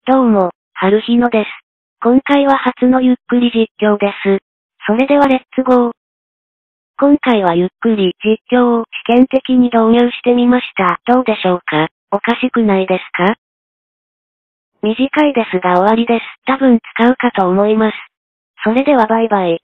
どうも、春日野です。今回は初のゆっくり実況です。それではレッツゴー。今回はゆっくり実況を試験的に導入してみました。どうでしょうか？おかしくないですか？短いですが終わりです。多分使うかと思います。それではバイバイ。